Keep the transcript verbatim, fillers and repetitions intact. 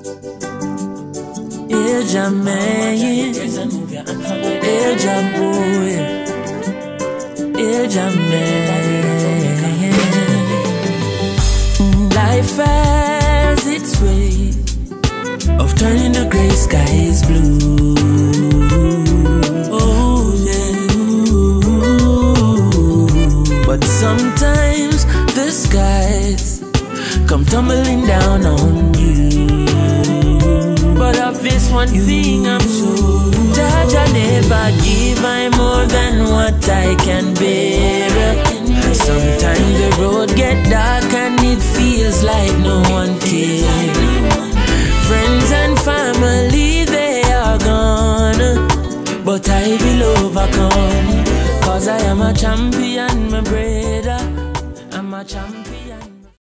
El Jamaican, El Jamboy, El Jamaican. Life has its way of turning the grey skies blue. Oh yeah. But sometimes the skies come tumbling down on you. But of this one thing I'm sure, Jaja never give I more than what I can bear. Sometimes the road get dark and it feels like no one cares. Friends and family, they are gone, but I will overcome, cause I am a champion, my brother. I'm a champion.